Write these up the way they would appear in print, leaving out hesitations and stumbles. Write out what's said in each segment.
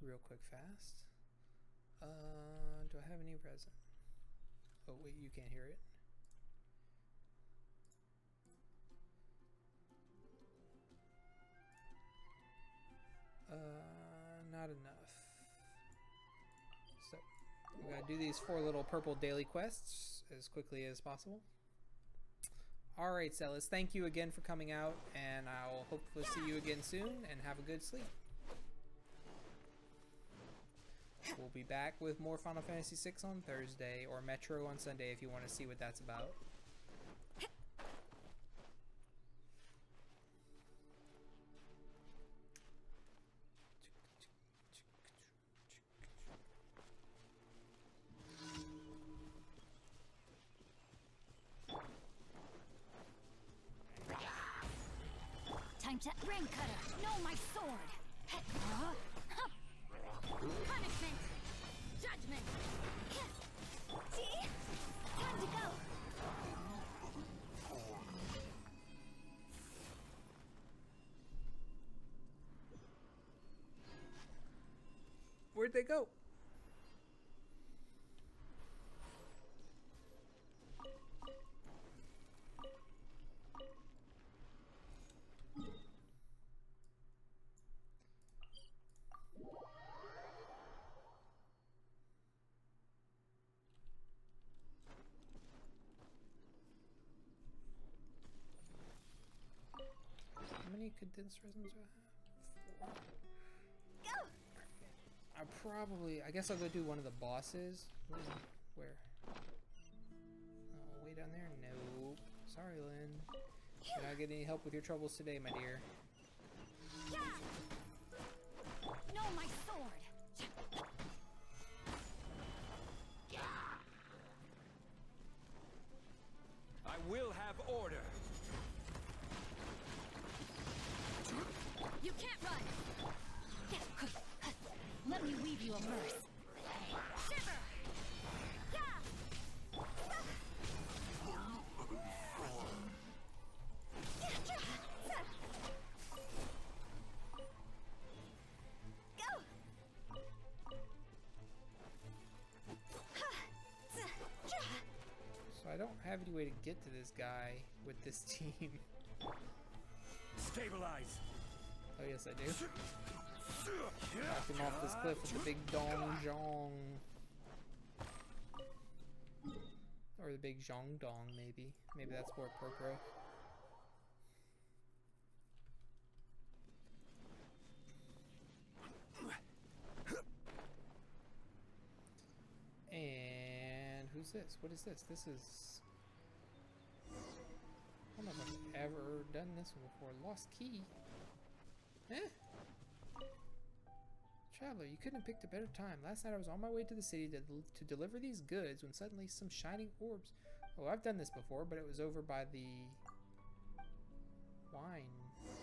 real quick fast. Do I have any resin? Oh wait, you can't hear it. Not enough. So we gotta do these 4 little purple daily quests as quickly as possible. Alright, Celes, thank you again for coming out, and I'll hopefully see you again soon, and have a good sleep. We'll be back with more Final Fantasy VI on Thursday, or Metro on Sunday if you want to see what that's about. Time to rain cutter. No, my sword. Punishment. Judgment. Time to go. Where'd they go? How many condensed resins do I have? 4. Go. I guess I'll go do one of the bosses. Where? Oh, way down there? Nope. Sorry, Lynn. Did I get any help with your troubles today, my dear? Yeah. No, my sword. I will have order. You can't run. Let me weave you a verse. Shiver. Yeah. Go. So I don't have any way to get to this guy with this team. Stabilize. Oh yes, I do. Knock him off this cliff with the big dong zhong. Or the big zhong dong, maybe. Maybe that's more appropriate. And who's this? What is this? This is... I don't know if I've ever done this one before. Lost key. Eh? Traveler, you couldn't have picked a better time. Last night I was on my way to the city to deliver these goods when suddenly some shining orbs... Oh, I've done this before, but it was over by the... wine.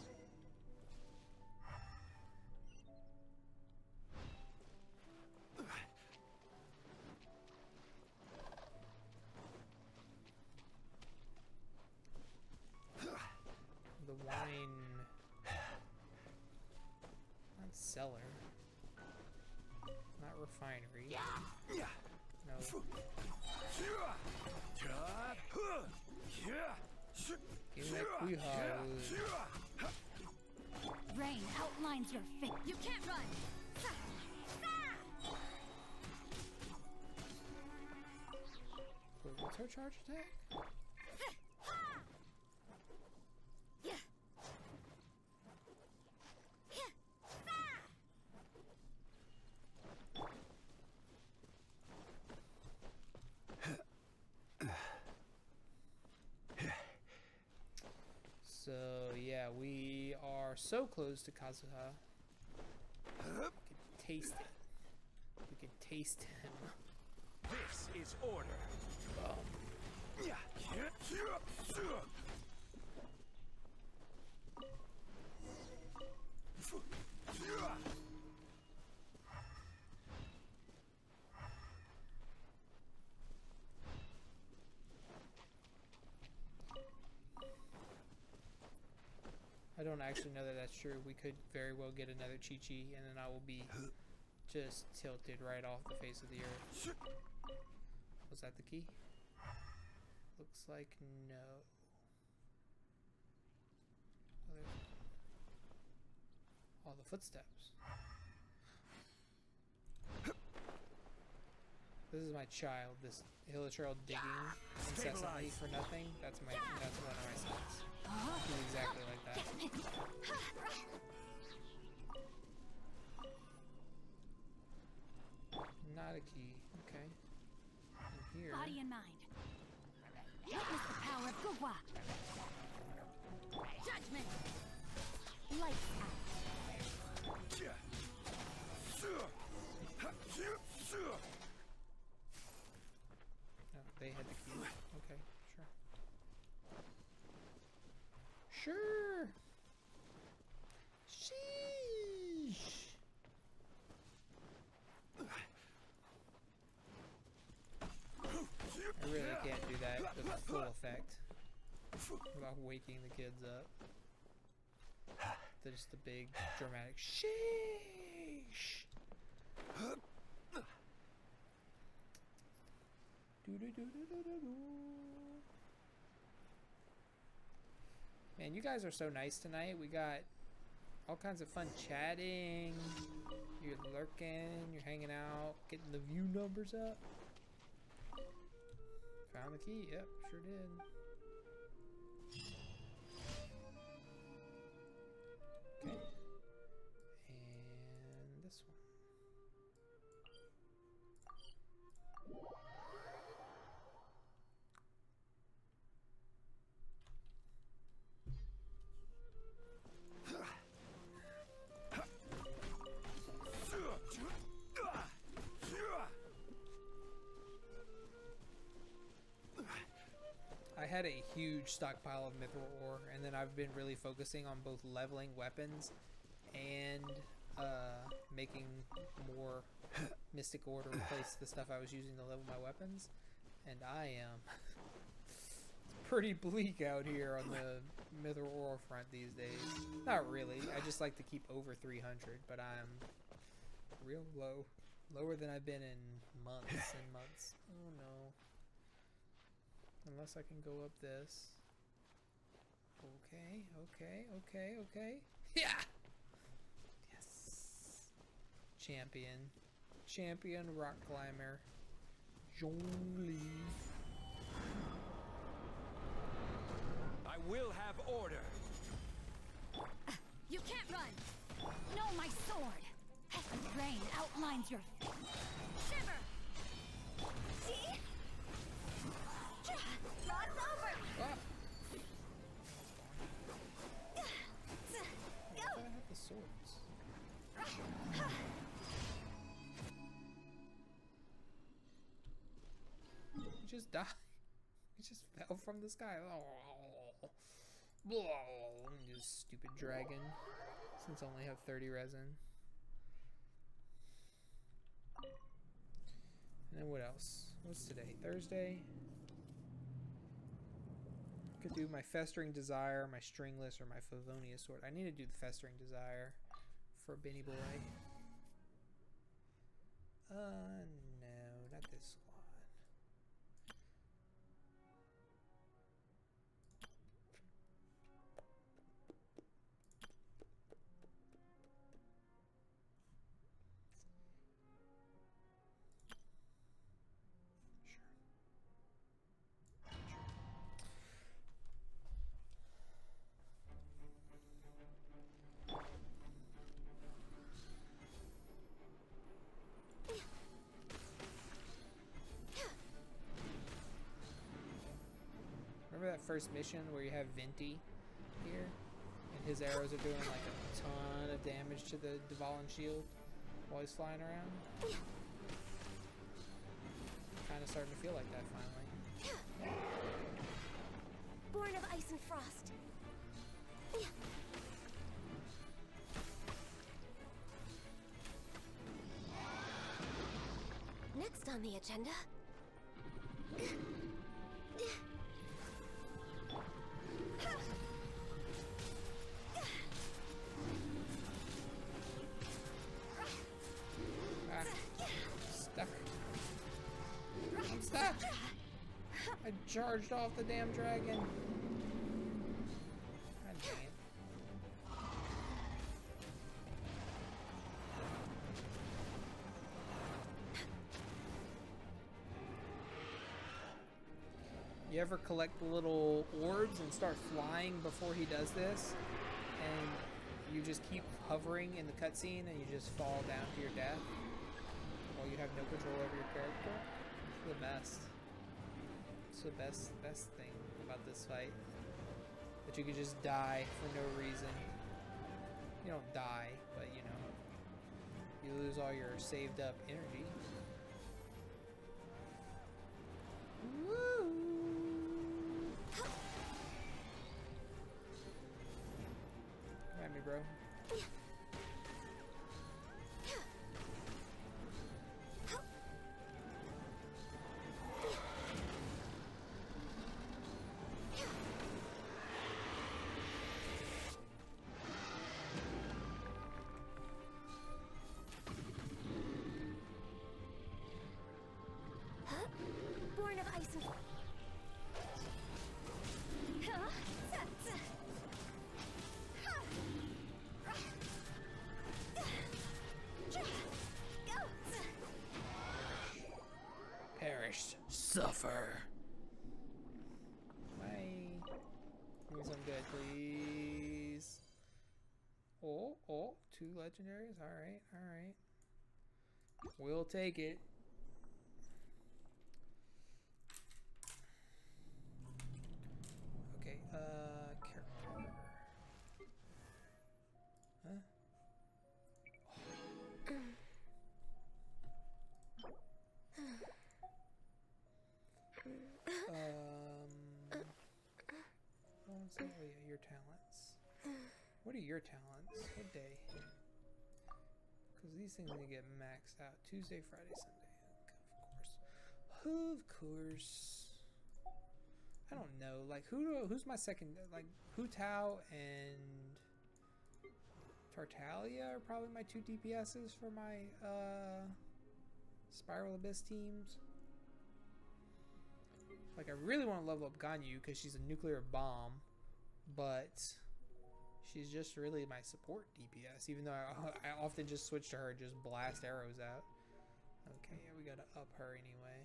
The wine... Not cellar. Not refinery. No. Give me that Kuha. Rain outlines your fate. You can't run. Wait, what's her charge attack? So yeah, we are so close to Kazuha. We can taste it. We can taste him. This is order. I don't actually know that that's true. We could very well get another Chi-Chi, and then I will be just tilted right off the face of the earth. Was that the key? Looks like no. All the footsteps. This is my child, this Hilichurl digging incessantly for nothing. That's one of my sons. He's exactly like that. Not a key. Okay. In here. Body and mind. Witness the power of Gugwa. Judgment. Lights out. Oh, they had the key. Okay, sure. Sure. Sheesh. I really can't do that with full effect without waking the kids up. Just the big dramatic sheesh. Man, you guys are so nice tonight. We got all kinds of fun chatting. You're lurking, you're hanging out, getting the view numbers up. Found the key. Yep, sure did. Okay. And this one. I had a huge stockpile of mithril ore, and then I've been really focusing on both leveling weapons and making more mystic ore to replace the stuff I was using to level my weapons. And I am pretty bleak out here on the mithril ore front these days. Not really. I just like to keep over 300, but I'm real low. Lower than I've been in months and months. Oh no. Unless I can go up this. Okay, okay, okay, okay. Yeah! Yes! Champion. Champion rock climber. Zhongli. I will have order. You can't run. No, my sword. Rain outlines your shiver. See? Rod's over. Ah! Go. I thought I had the swords. He just died. He just fell from the sky. Oh. You stupid dragon. Since I only have 30 resin. And then what else? What's today? Thursday? Could do my Festering Desire, my Stringless, or my Favonius Sword. I need to do the Festering Desire for Benny Boy. No, not this squad. Remember that first mission where you have Venti here? And his arrows are doing like a ton of damage to the Dvalin shield while he's flying around? Kind of starting to feel like that finally. Born of ice and frost. Next on the agenda. charged off the damn dragon. God dang it. You ever collect the little orbs and start flying before he does this? And you just keep hovering in the cutscene and you just fall down to your death while you have no control over your character? It's the best. It's the best thing about this fight. That you could just die for no reason. You don't die, but you know, you lose all your saved up energy. Woo! Come at me, bro. Born of ice and Perish. Suffer. Bye. Give me some good, please. Oh, 2 legendaries. Alright, alright. We'll take it. Okay, character. Huh? What was that? Oh yeah, your talents. What are your talents? What day? Because these things need to get maxed out. Tuesday, Friday, Sunday. Of course. I don't know. Like who's my second? Like Hu Tao and Tartaglia are probably my 2 DPSs for my Spiral Abyss teams. Like I really want to level up Ganyu because she's a nuclear bomb, but she's just really my support DPS. Even though I often just switch to her and just blast arrows out. Okay, yeah, we gotta up her anyway.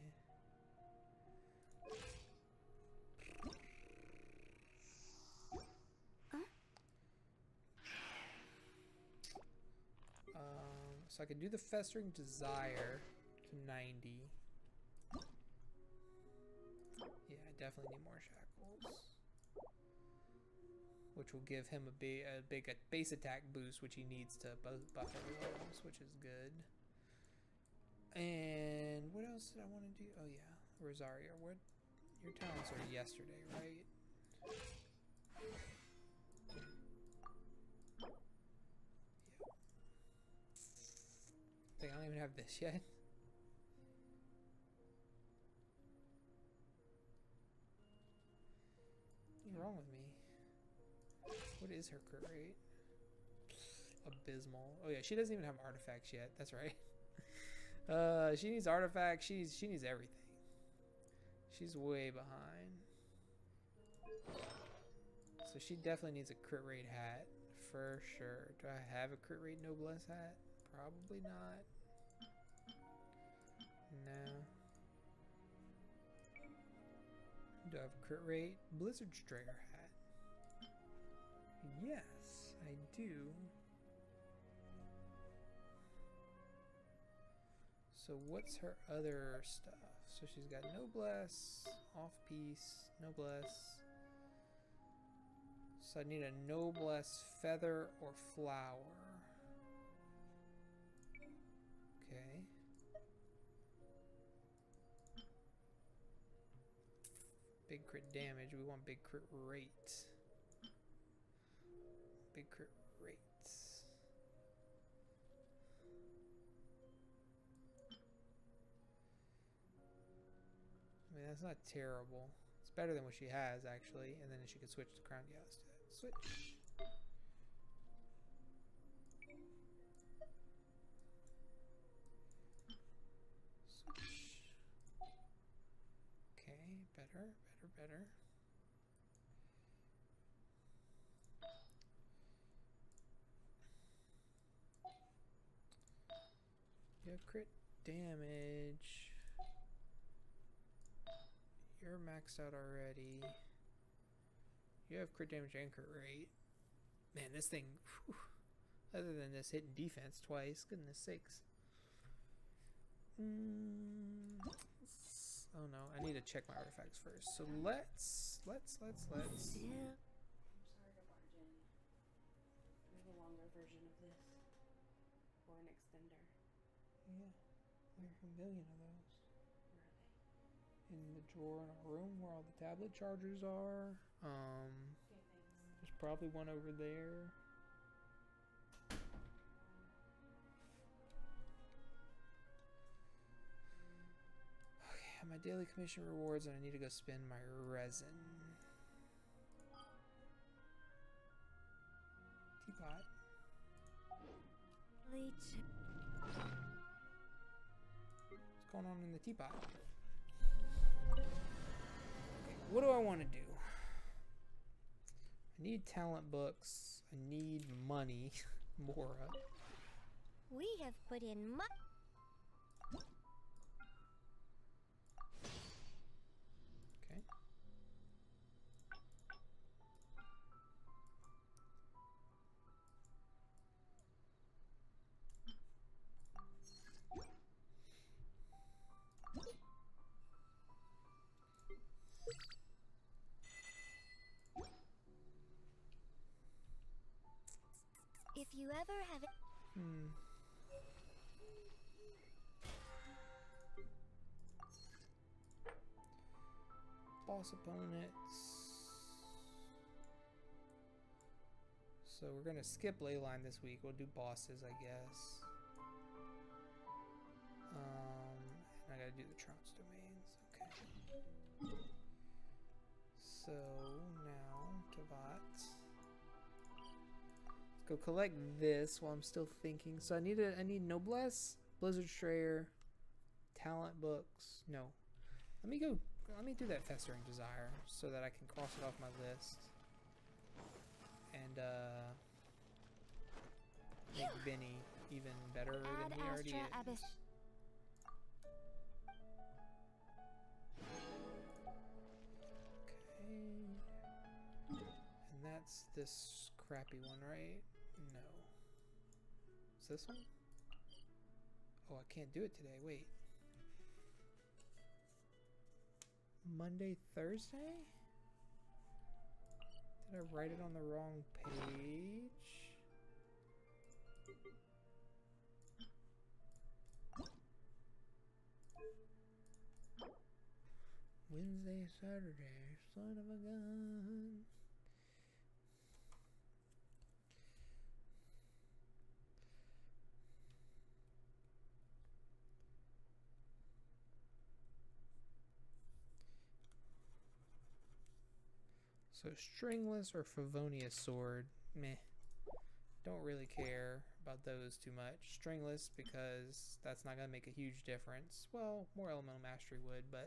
So I could do the Festering Desire to 90. Yeah, I definitely need more shackles. Which will give him a big base attack boost, which he needs to buff everyone's, which is good. And what else did I want to do? Oh yeah, Rosario. What? Your talents are yesterday, right? I don't even have this yet. What's wrong with me? What is her crit rate? Abysmal. Oh yeah, she doesn't even have artifacts yet. That's right. She needs artifacts. She needs everything. She's way behind. So she definitely needs a crit rate hat for sure. Do I have a crit rate noblesse hat? Probably not. No. Do I have a crit rate Blizzard Strayer hat? Yes, I do. So what's her other stuff? So she's got noblesse, off-piece, noblesse. So I need a noblesse feather or flower. Okay. Big crit damage. We want big crit rate. Big crit rates. I mean, that's not terrible. It's better than what she has, actually. And then she could switch to Crown Gallus. Switch. Switch. Okay, better, better. better. You have crit damage. You're maxed out already. You have crit damage and crit rate. Man, this thing, whew, other than this hitting defense twice, goodness sakes. Oh no, I need to check my artifacts first. So let's. I'm sorry to barge in. We have a longer version of this. Or an extender. Yeah, there's a million of those. Where are they? In the drawer in our room where all the tablet chargers are. Okay, thanks. There's probably one over there. Okay, my daily commission rewards, and I need to go spend my resin. Teapot. Leech. What's going on in the teapot? Okay, what do I want to do? I need talent books. I need money. Mora. We have put in much. Okay. If you ever have it. Boss opponents. So we're gonna skip Leyline this week. We'll do bosses, I guess. And I gotta do the Trounce domains. Okay. So now Kavat. Let's go collect this while I'm still thinking. So I need Noblesse, Blizzard Strayer, talent books. No. Let me do that Festering Desire so that I can cross it off my list. And make Benny even better than he already is. Abyss. Okay. And that's this crappy one, right? No. Is this one? Oh, I can't do it today. Wait. Monday, Thursday? Did I write it on the wrong page? Wednesday, Saturday, son of a gun. So Stringless or Favonius Sword, meh. Don't really care about those too much. Stringless because that's not going to make a huge difference. Well, more Elemental Mastery would, but...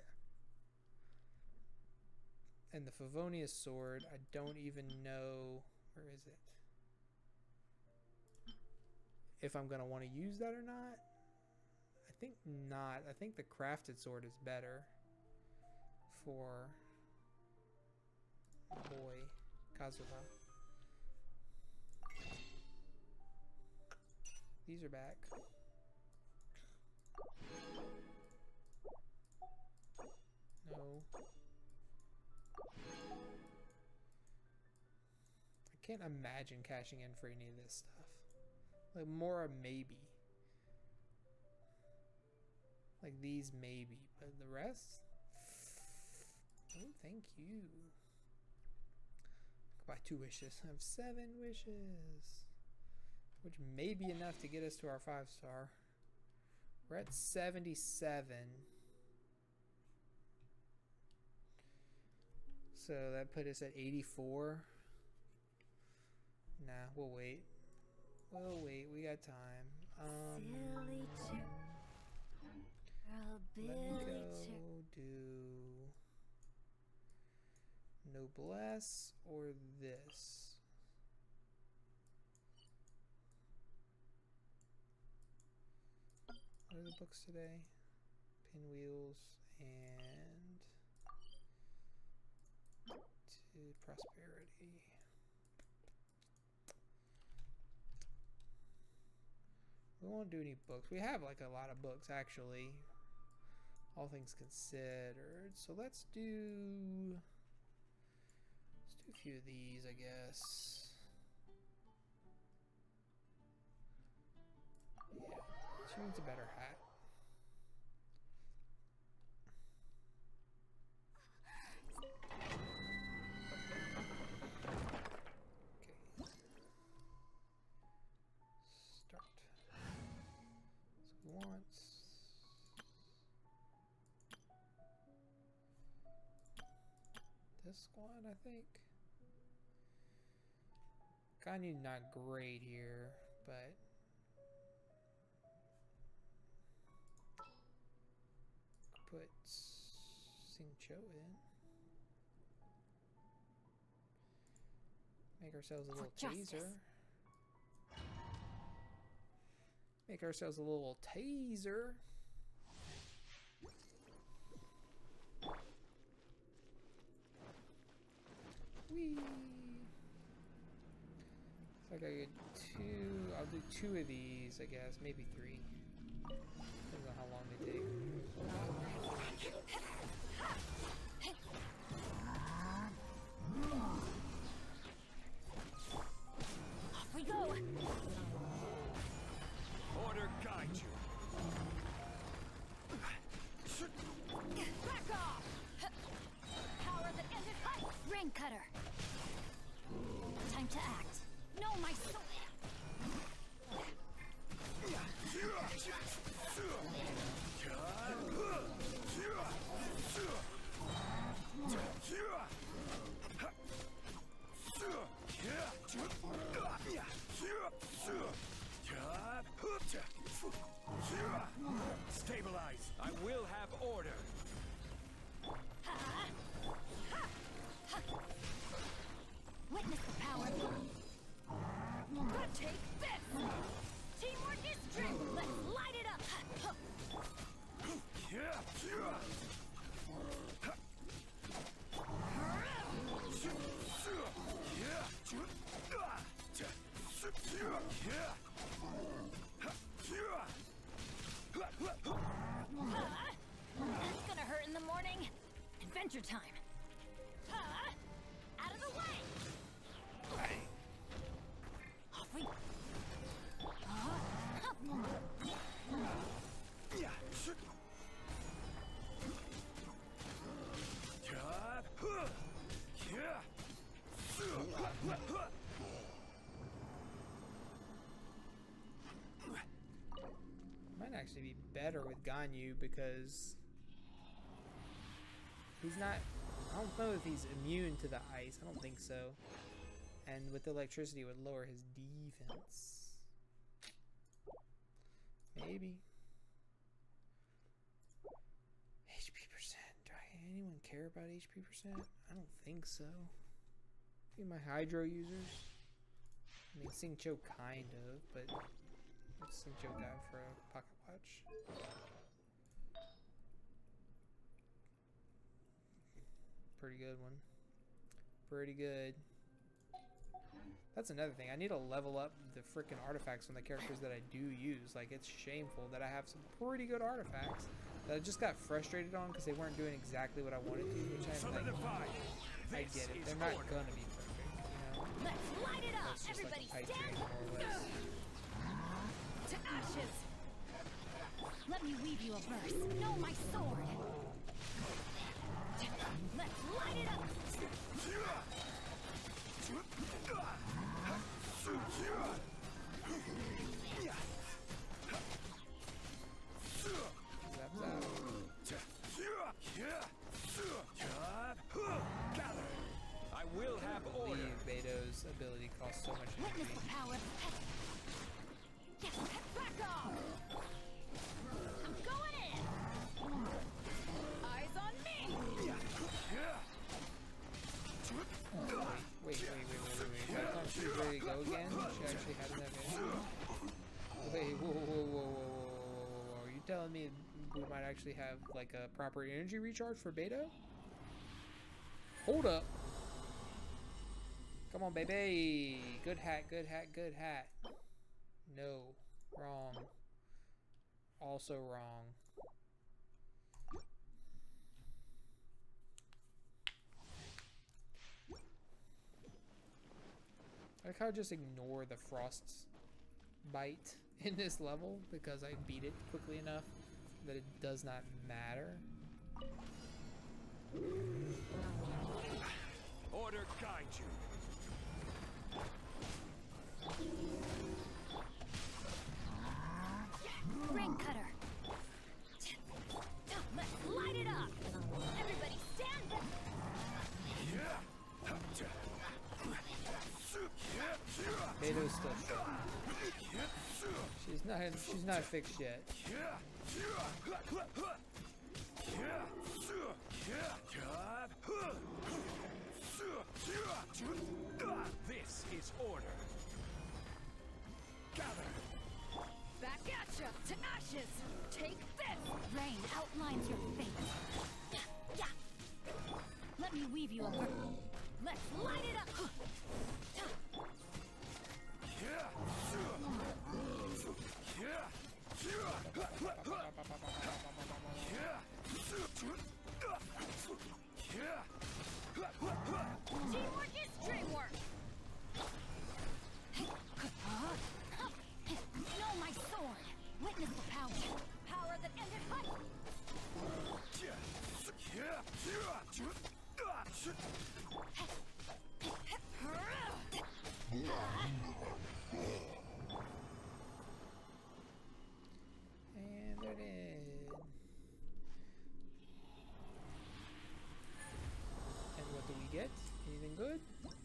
And the Favonius Sword, I don't even know... Where is it? If I'm going to want to use that or not? I think not. I think the Crafted Sword is better for... boy, Kazuha. These are back. No. I can't imagine cashing in for any of this stuff. Like Mora maybe. Like these maybe, but the rest? Oh, thank you. Buy 2 wishes. I have 7 wishes. Which may be enough to get us to our 5-star. We're at 77. So that put us at 84. Nah, we'll wait. We'll wait. We got time. Silly chirp. Let me Billy go chirp. do... books today? Pinwheels and to prosperity. We won't do any books. We have like a lot of books actually. All things considered. So let's do a few of these, I guess. Yeah, she needs a better hat. Okay. Start. So once. This squad, I think. Ganyu not great here, but put Xingqiu in. Make ourselves a little taser. Make ourselves a little taser. Whee! Looks like I get two. I'll do two of these, I guess. Maybe three. Depends on how long they take. Off we go! Order guide you. Back off! Power that ended fight! Rain cutter! Time to act. No, my soul! Stabilize. I will have order. Witness the power. But take this! Teamwork is strength! Let's light it up! That's gonna hurt in the morning. Adventure time. Out of the way! Off we... Might actually be better with Ganyu because he's not. I don't know if he's immune to the ice. I don't think so. And with the electricity, it would lower his defense. Maybe. HP percent. Do anyone care about HP percent? I don't think so. Maybe my Hydro users. I mean, Xingqiu kind of, but what's Xingqiu got for a pocket watch? Pretty good one. Pretty good. That's another thing. I need to level up the freaking artifacts on the characters that I do use. Like, it's shameful that I have some pretty good artifacts that I just got frustrated on because they weren't doing exactly what I wanted to, which I'm like, I get it. They're not gonna be perfect, you know? Let's light it up! That's just Everybody like a pipe stand dream, more or less. to ashes! Let me weave you a verse. Know my sword! Let's light it up! I will have order. Beto's ability costs so much Witness energy. the power. Yes, back off! I'm going in! Eyes on me! telling me we might actually have like a proper energy recharge for Beto? Hold up. Come on, baby. Good hat, good hat, good hat. No. Wrong. Also wrong. I like how I just ignore the frost's bite in this level because I beat it quickly enough that it does not matter. Order guide you. Rain cutter. Let's light it up. Everybody stand up. Beto's still shit. She's not fixed yet. This is order. Gather. Back at ya, to ashes. Take this. Rain outlines your fate. Yeah. Let me weave you a Let's light it up. Teamwork is dreamwork. Know my sword. Witness the power. Power that ended fight. And they're dead. And what do we get? Anything good?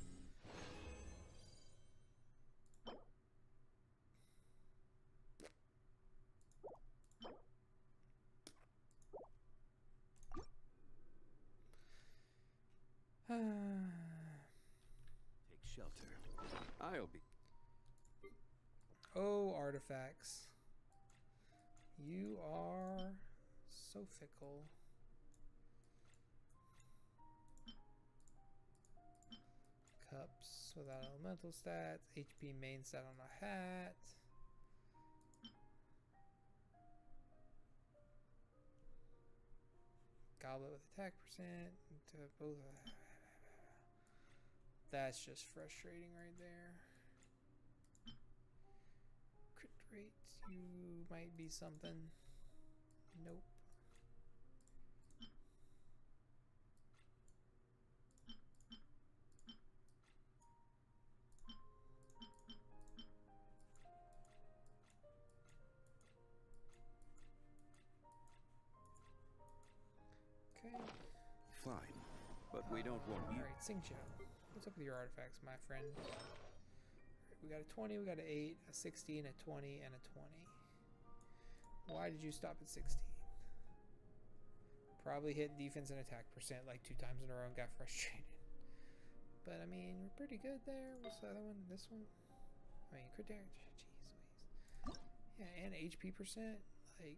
Take shelter. I'll be. Oh, artifacts. You are so fickle. Cups without elemental stats. HP main stat on a hat. Goblet with attack percent. To both. That's just frustrating right there. Crit rate, you might be something. Nope. Okay. Fine. But we don't want you. Alright, Xingqiu. What's up with your artifacts, my friend? Alright, we got a 20, we got an 8, a 16, a 20, and a 20. Why did you stop at 16? Probably hit defense and attack percent like 2 times in a row and got frustrated. But I mean, we're pretty good there. What's the other one? This one? I mean, crit damage. Jeez Louise. Yeah, and HP percent. Like,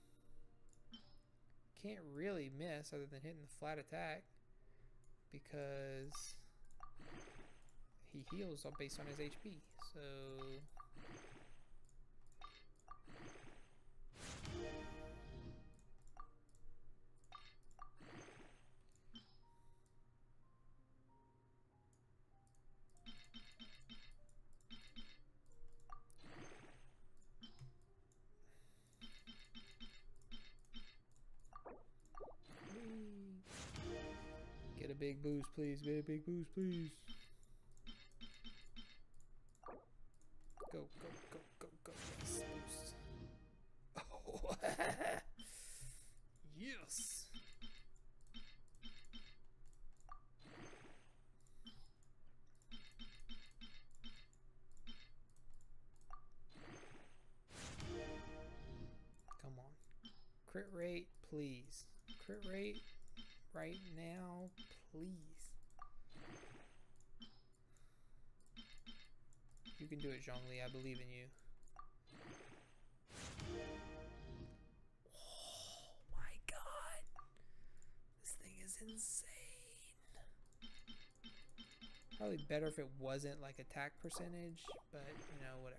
can't really miss other than hitting the flat attack because he heals based on his HP. So get a big boost, please. Get a big boost, please. Go, go, go, go, go. Yes, boost. Oh. Yes. Come on. Crit rate, please. Crit rate right now, please. You can do it, Zhongli. I believe in you. Probably better if it wasn't like attack percentage, but you know, whatever.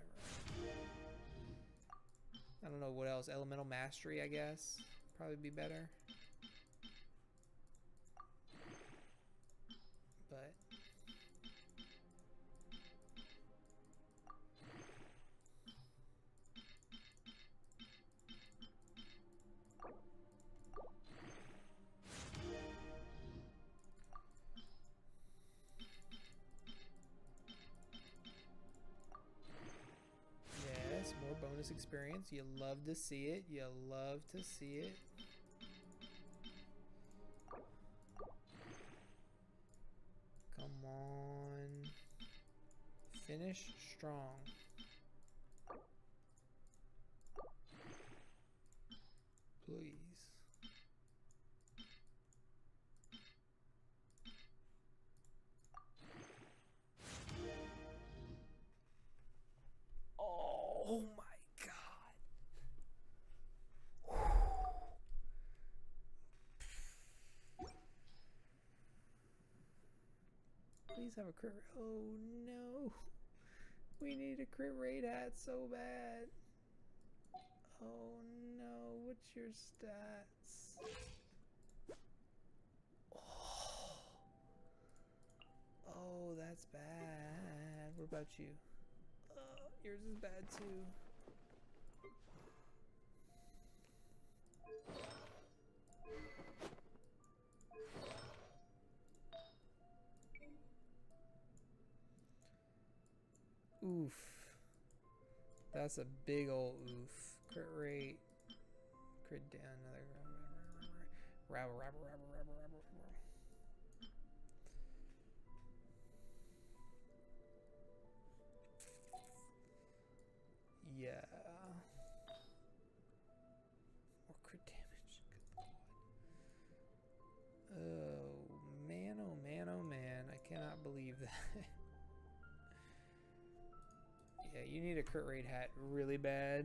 I don't know what else. Elemental mastery, I guess. Probably be better. But yes, more bonus experience. You love to see it. You love to see it. Come on. Finish strong. Please. Oh my God. Please have a crit. Oh no. We need a crit rate hat so bad. Oh no. What's your stats? Oh, that's bad. What about you? Yours is bad too. Oof. That's a big old oof. Crit rate. Crit down. Another rabble. Yeah. More crit damage. Good lord. Oh man, oh man, oh man. I cannot believe that. Yeah, you need a crit rate hat really bad.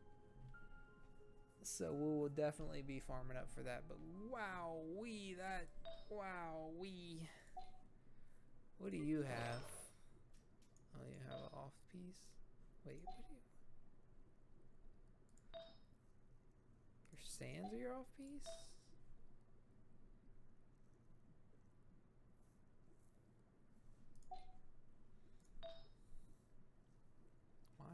So we will definitely be farming up for that. But wow, wow, what do you have? Oh, you have an off piece? Wait, what do you? Your sands are your off piece? Why?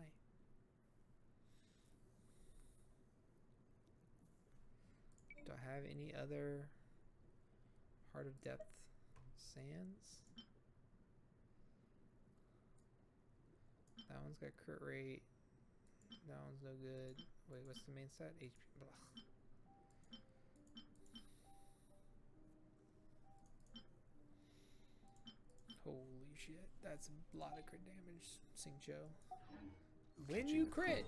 Do I have any other Heart of Depth sands? That one's got crit rate. That one's no good. Wait, what's the main stat? HP. Blah. Holy shit. That's a lot of crit damage, Xingqiu. When you crit!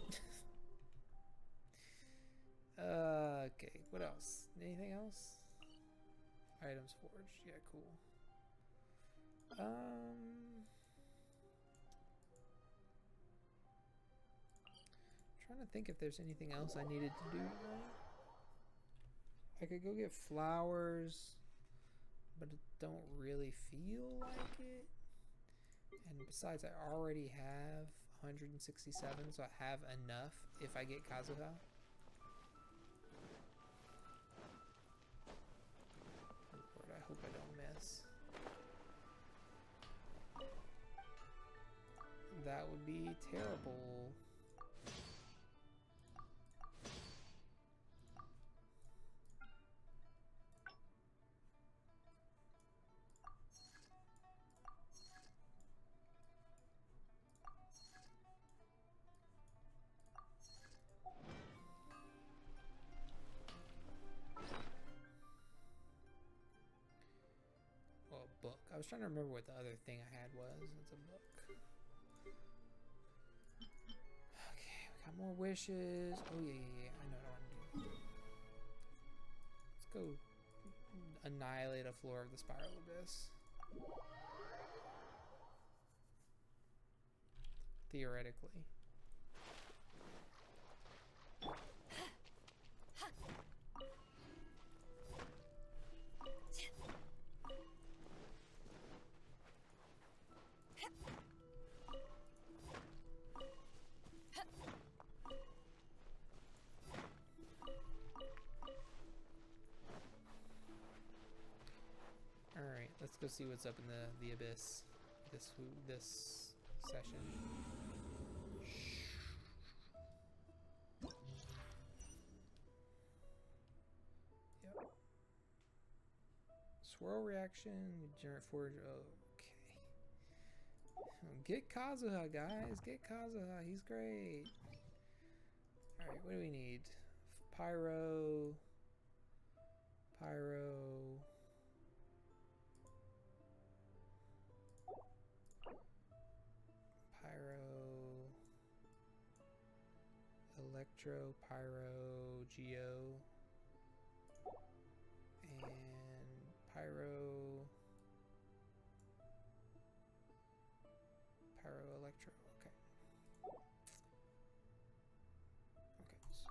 Okay, what else? Anything else? Items forged. Yeah, cool. Trying to think if there's anything else I needed to do tonight. I could go get flowers, but it don't really feel like it. And besides, I already have 167, so I have enough if I get Kazuha. Lord, I hope I don't miss. That would be terrible. Book. I was trying to remember what the other thing I had was. It's a book. Okay, we got more wishes. Oh yeah, I know what I want to do. Let's go annihilate a floor of the Spiral Abyss. Theoretically. Let's go see what's up in the abyss. This session. Yep. Swirl reaction, generate forge. Okay. Get Kazuha, guys. Get Kazuha. He's great. All right. What do we need? Pyro. Pyro. Electro, Pyro, Geo, and Pyro, Electro. Okay. Okay, so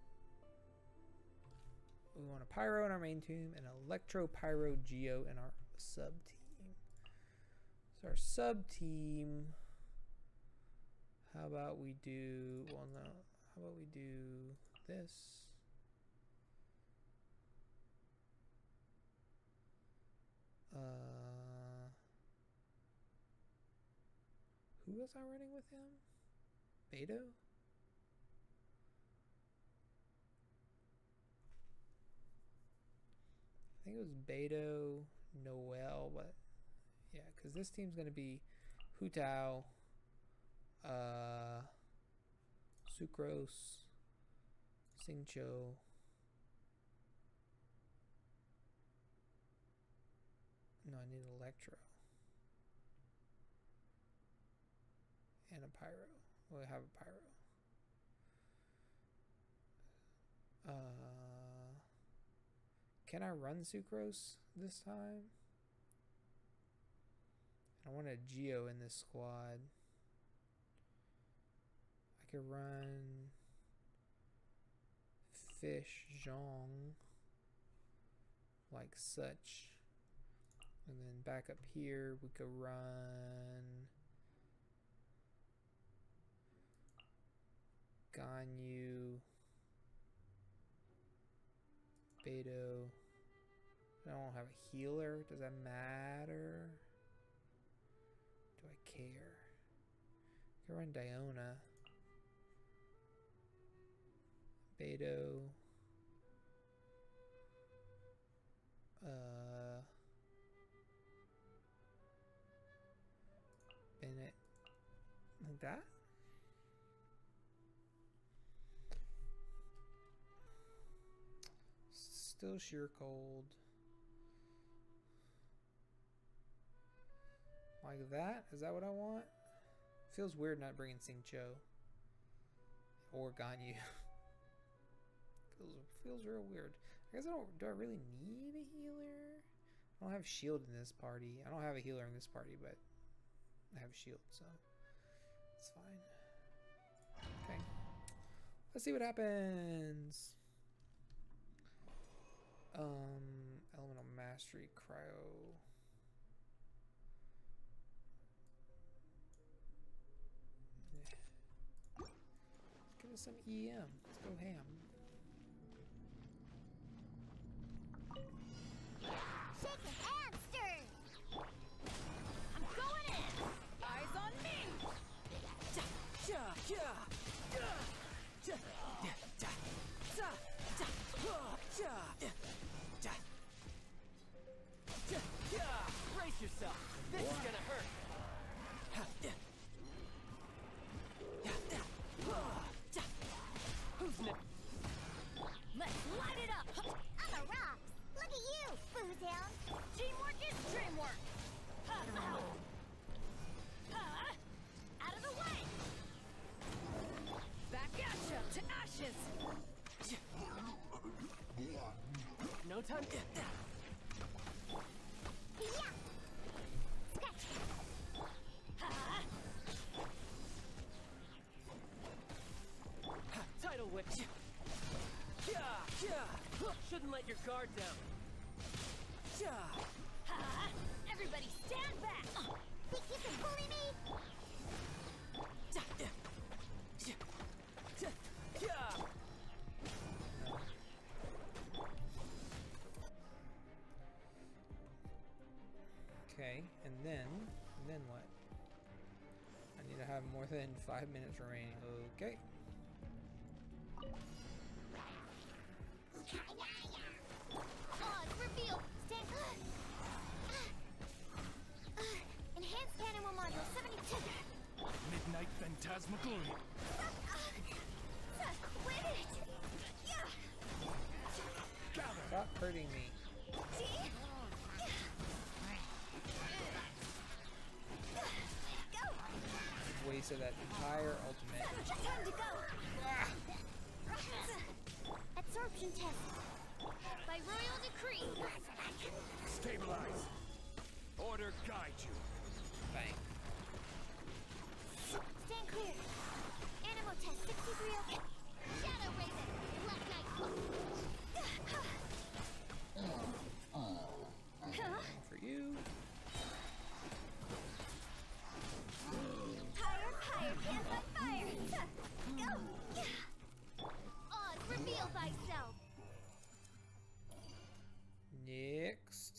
we want a Pyro in our main team and Electro, Pyro, Geo in our sub team. So our sub team. How about we do? Well, no. How about we do this? Who was I running with him? Beto? I think it was Beto, Noel, but yeah, because this team's going to be Hu Tao, Sucrose, Xingqiu, no, I need Electro, and a Pyro. Well, I have a Pyro. Can I run Sucrose this time? I want a Geo in this squad. I could run Fish Zhong like such. And then back up here we could run Ganyu, Beto. I don't have a healer. Does that matter? Do I care? I can run Diona, Beto, Bennett, like that. Still sheer cold. Like that? Is that what I want? Feels weird not bringing Xingqiu or Ganyu. feels real weird. I guess I don't. Do I really need a healer? I don't have shield in this party. I don't have a healer in this party, but I have shield, so it's fine. Okay, let's see what happens. Elemental Mastery, Cryo. Give us some EM. Let's go ham. Shake and hamster! I'm going in! Eyes on me! Brace yourself. This is gonna hurt. Who's next? Let's light it up! On the rocks! Look at you, Foozhound! Teamwork is dreamwork! Out of the way! Back at ya to ashes! No time. Yeah! Scratch! Tidal whip. Shouldn't let your guard down. Everybody stand back! Think you can bully me? More than 5 minutes remaining. Okay. Oz, reveal! Stand enhanced animal module 72. Midnight Phantasmagoria. Quit it! Stop hurting me. Wasted that entire ultimate. Time to go! Absorption test. By royal decree. Stabilize. Order guide you. Bang. Stand clear. Animal test 63 okay. Shadow Raven. Black Knight. For you. Higher, higher, hands on fire! Go! Oz, reveal thyself! Next.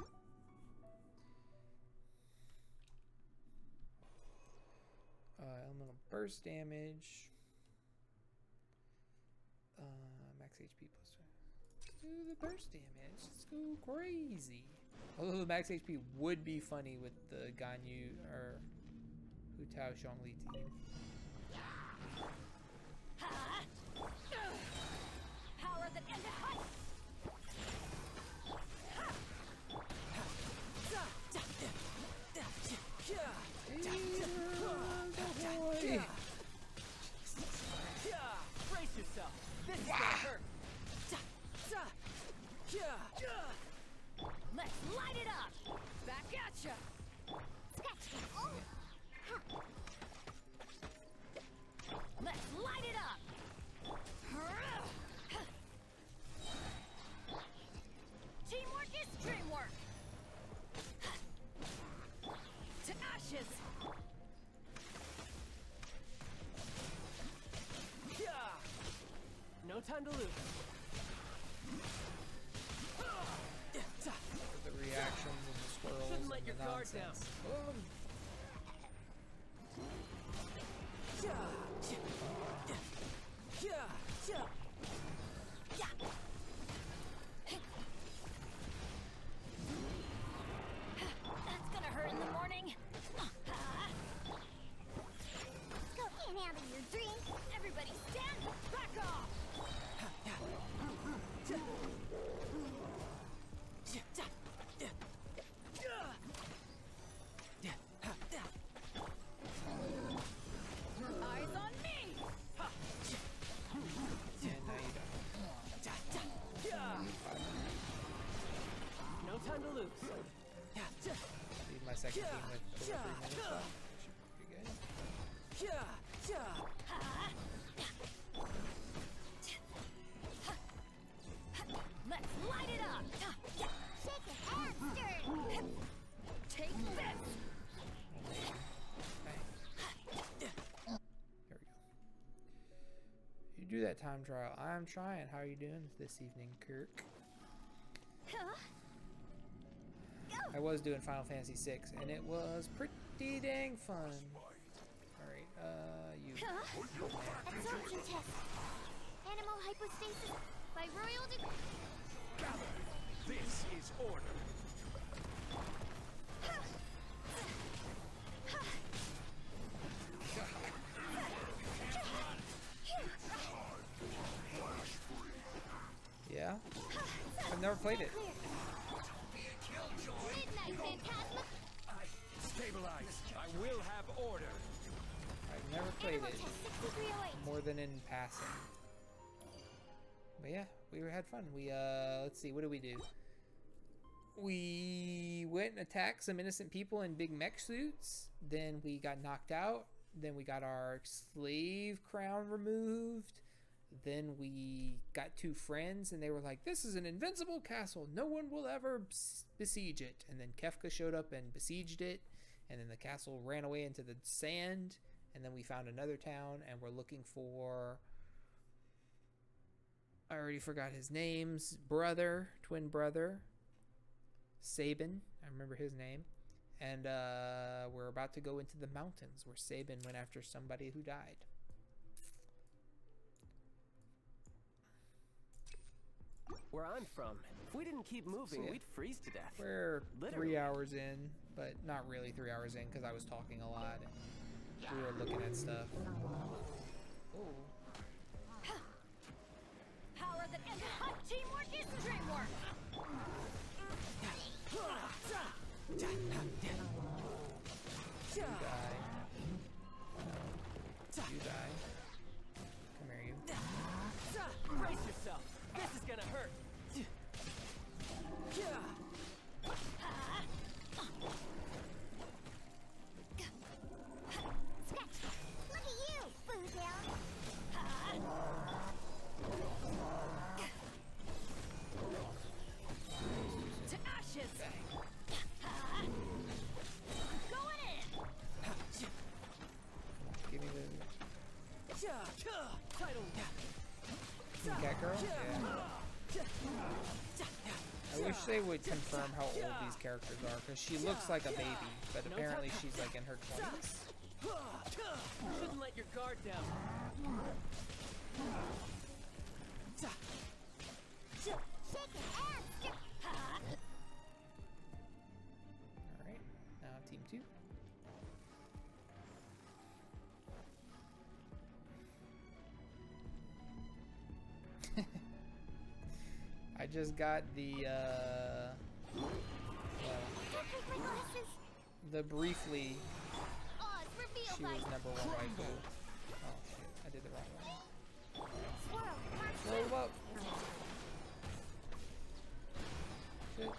Elemental burst damage. Max HP plus 2. Do the burst damage. Let's go crazy. Although the max HP would be funny with the Ganyu or Hu Tao Zhongli team. Power that ended fight! Brace yourself. This is gonna hurt. Let's light it up! Back at ya! Sketch! Let's light it up! Teamwork is dreamwork! To ashes! No time to lose. The reactions and the swirls Shouldn't let and your the guard down. nonsense. Boom. That's gonna hurt in the morning. Go in and out of your dream. Everybody stand back off. Eyes on me. And now you don't. No time to lose. Leave my second team with over 3 minutes left. Should be good. Let's light it up. Shake it and stir. Take this. Bang. There we go. You do that time trial. I'm trying. How are you doing this evening, Kirk? I was doing Final Fantasy VI, and it was pretty dang fun. Alright, you. Absorption test. Animal hypostasis by royal decree. Gather. This is order. Yeah? I've never played it. Midnight Phantasma. Stabilize. I will have order. I've never played Animal it test 6308. more than in passing. But yeah, we had fun. We, let's see, what did we do? We went and attacked some innocent people in big mech suits. Then we got knocked out. Then we got our slave crown removed. Then we got 2 friends, and they were like, this is an invincible castle. No one will ever besiege it. And then Kefka showed up and besieged it. And then the castle ran away into the sand. And then we found another town, and we're looking for... I already forgot his name's brother, twin brother. Sabin. I remember his name. And we're about to go into the mountains where Sabin went after somebody who died. Where I'm from, if we didn't keep moving, yeah. we'd freeze to death. We're Literally. 3 hours in, but not really 3 hours in because I was talking a lot and we were looking at stuff. Oh. Power that ends teamwork isn't dreamwork. You die. You die. Come here, you. Brace yourself. This is gonna hurt. Sketch. Look at you, Boozle. To ashes. Going in. Give me the cat girl? Yeah. I wish they would confirm how old these characters are, because she looks like a baby, but apparently she's like in her 20s. Shouldn't let your guard down. Alright, now team 2. I just got the briefly she was number 1 waifu. Oh shit, I did the wrong one. Roll up. Shit.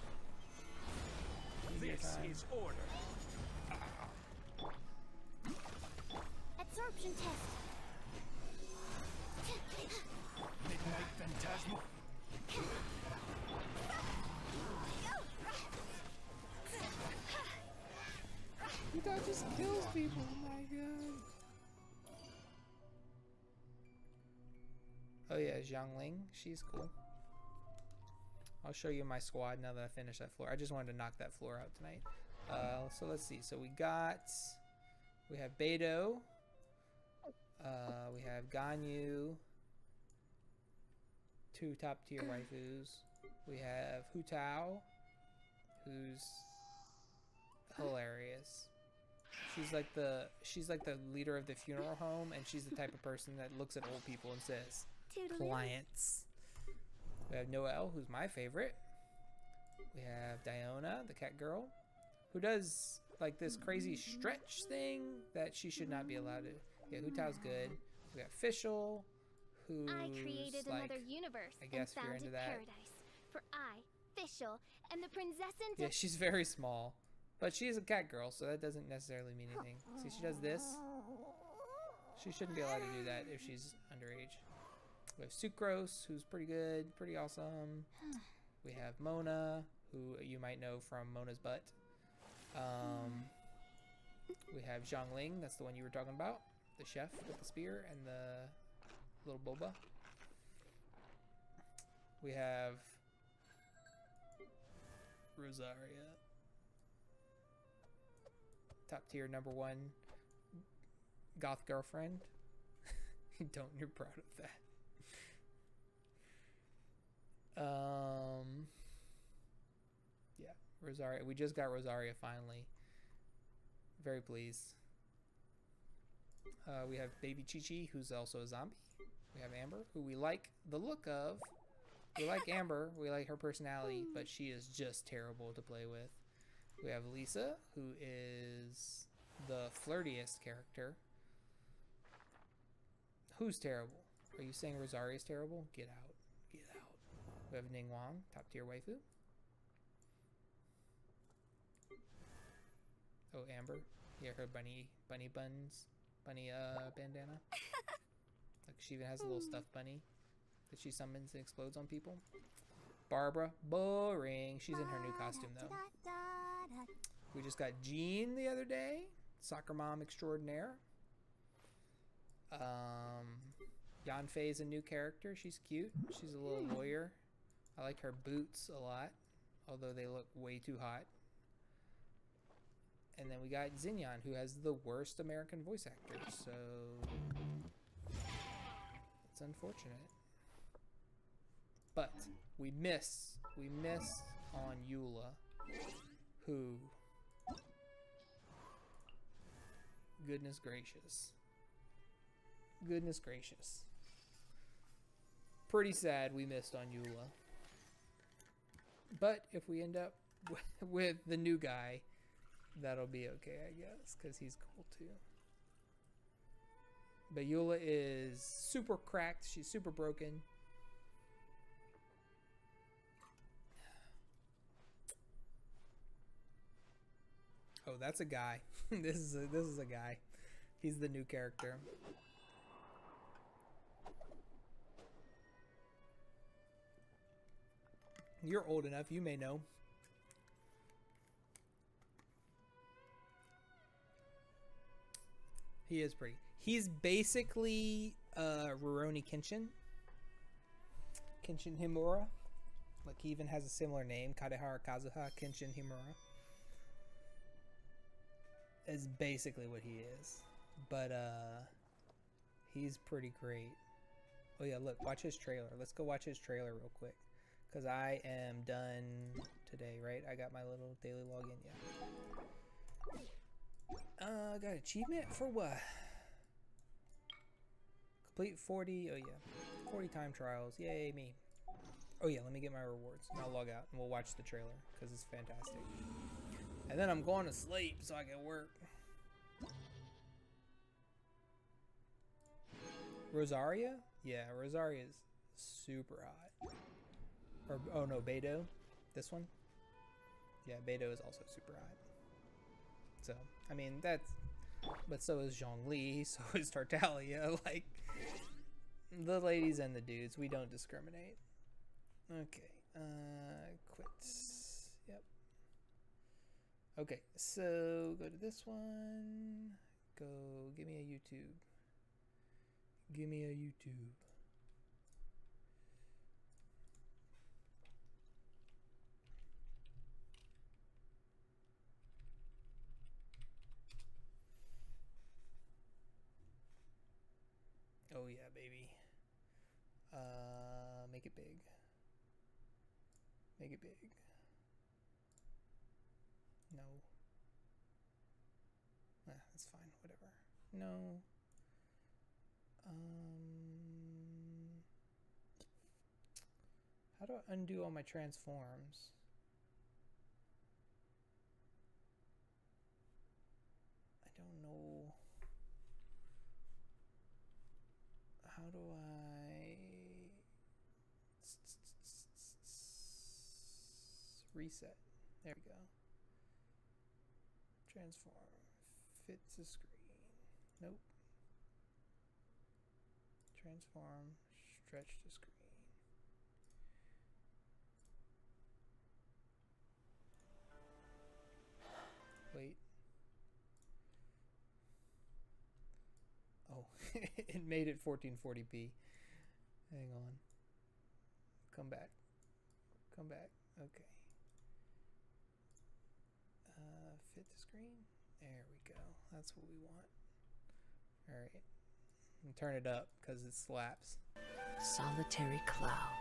This is order. Absorption test. Midnight Phantasmal. He just kills people, oh my god. Oh yeah, Xiangling, she's cool. I'll show you my squad now that I finish that floor. I just wanted to knock that floor out tonight. So let's see. So we have Beidou. We have Ganyu. 2 top tier waifus. We have Hu Tao, who's hilarious. She's like the leader of the funeral home, and she's the type of person that looks at old people and says, "Clients." We have Noelle, who's my favorite. We have Diona, the cat girl, who does like this crazy stretch thing that she should not be allowed to. Yeah, Hu Tao's good. We got Fischl, who's I created like, another universe I guess and if you're into founded that. paradise. For I, Fischl, and the princess Yeah, she's very small. But she is a cat girl, so that doesn't necessarily mean anything. See, she does this. She shouldn't be allowed to do that if she's underage. We have Sucrose, who's pretty good, pretty awesome. We have Mona, who you might know from Mona's Butt. We have Xiangling, that's the one you were talking about. The chef with the spear and the little boba. We have Rosaria. Top tier number 1 goth girlfriend. Don't, you're proud of that. Yeah, Rosaria. We just got Rosaria finally. Very pleased. We have baby Chi-Chi, who's also a zombie. We have Amber, who we like the look of. We like Amber. We like her personality, but she is just terrible to play with. We have Lisa, who is the flirtiest character. Who's terrible? Are you saying Rosaria is terrible? Get out. Get out. We have Ning Wang, top tier waifu. Oh, Amber. Yeah, her bunny buns. Bunny bandana. Like she even has a little stuffed bunny that she summons and explodes on people. Barbara, boring. She's in her new costume though. We just got Jean the other day, soccer mom extraordinaire. Yanfei is a new character. She's cute. She's a little lawyer. I like her boots a lot, although they look way too hot. And then we got Xinyan, who has the worst American voice actor, so it's unfortunate. But we miss on Eula, who, goodness gracious. Pretty sad we missed on Eula. But if we end up with the new guy, that'll be okay, I guess, because he's cool too. But Eula is super cracked. She's super broken. Oh, that's a guy. This is a guy. He's the new character. You're old enough, you may know. He is pretty. He's basically Rurouni Kenshin. Kenshin Himura. Like, he even has a similar name, Kadehara Kazuha Kenshin Himura. Is basically what he is. But he's pretty great. Oh yeah, look, watch his trailer. Let's go watch his trailer real quick. Because I am done today, right? I got my little daily login, yeah. Got achievement for what? Complete 40, oh yeah. 40 time trials, yay me. Oh yeah, let me get my rewards. And I'll log out and we'll watch the trailer because it's fantastic. And then I'm going to sleep so I can work. Rosaria? Yeah, Rosaria is super hot. Or, oh no, Beidou. This one? Yeah, Beidou is also super hot. So, I mean, that's... But so is Zhongli, so is Tartaglia. Like, the ladies and the dudes, we don't discriminate. Okay, quit. Yep. Okay, so go to this one. Go, give me a YouTube. Give me a YouTube. Oh yeah, baby. Make it big. Make it big. No. That's fine, whatever. No. How do I undo all my transforms? I don't know. How do I reset? There we go. Transform. Fit to screen. Nope. Transform. Stretch to screen. Wait. Oh, it made it 1440p. Hang on. Come back. Come back. Okay. Fit the screen. There we go. That's what we want. All right. And turn it up because it slaps. Solitary cloud.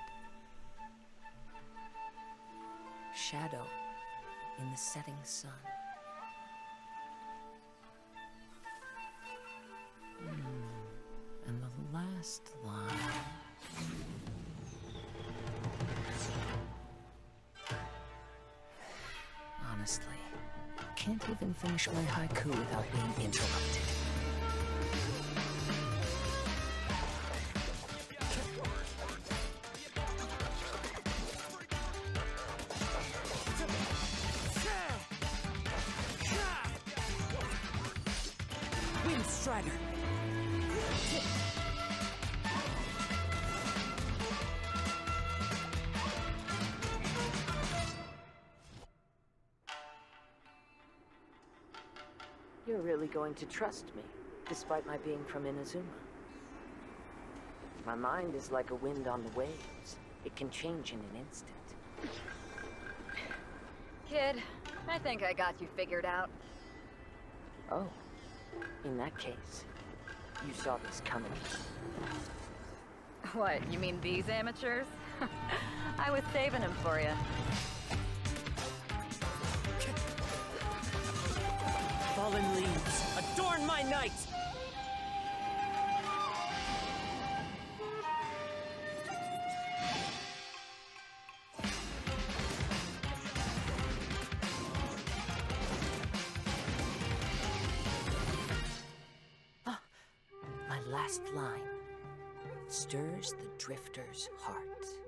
Shadow in the setting sun. And the last line. Honestly, can't even finish my haiku without being interrupted. Windstrider. You're really going to trust me, despite my being from Inazuma. My mind is like a wind on the waves. It can change in an instant. Kid, I think I got you figured out. Oh, in that case, you saw this coming. What, you mean these amateurs? I was saving them for you. Fallen leaves, adorn my night! My last line stirs the drifter's heart.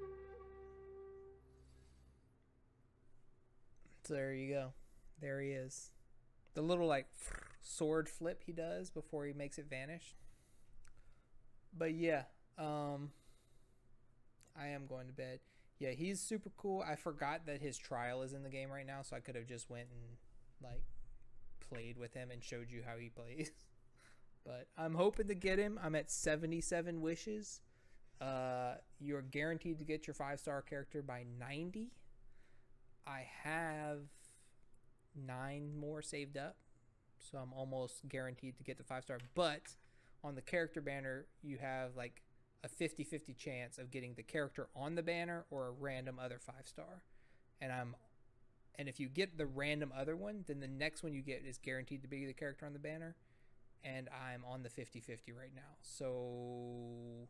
So there you go. There he is. The little like sword flip he does before he makes it vanish. But yeah, I am going to bed. Yeah, he's super cool. I forgot that his trial is in the game right now, so I could have just went and like played with him and showed you how he plays. But I'm hoping to get him. I'm at 77 wishes. You're guaranteed to get your 5-star character by 90. I have 9 more saved up, so I'm almost guaranteed to get the 5-star. But on the character banner, you have like a 50-50 chance of getting the character on the banner or a random other 5-star. And if you get the random other one, then the next one you get is guaranteed to be the character on the banner. And I'm on the 50-50 right now, so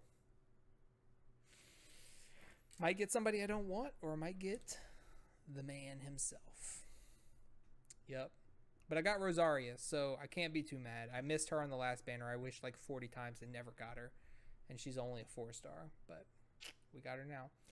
might get somebody I don't want, or I might get the man himself. Yep. But I got Rosaria, so I can't be too mad. I missed her on the last banner. I wished like 40 times and never got her. And she's only a 4-star, but we got her now.